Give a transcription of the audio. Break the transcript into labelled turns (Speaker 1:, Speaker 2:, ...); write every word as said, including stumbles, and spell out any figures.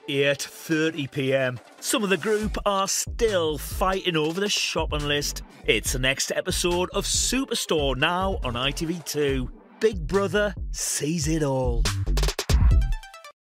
Speaker 1: eight thirty p m. Some of the group are still fighting over the shopping list. It's the next episode of Superstore, now on I T V two. Big Brother sees it all.